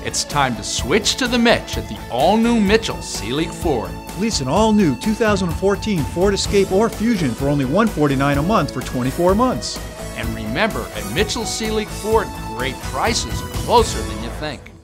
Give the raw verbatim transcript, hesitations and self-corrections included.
It's time to switch to the Mitch at the all-new Mitchell Sea-Leek Ford. Lease an all-new two thousand fourteen Ford Escape or Fusion for only one hundred forty-nine dollars a month for twenty-four months. And remember, at Mitchell Sea-Leek Ford, great prices are closer than you think.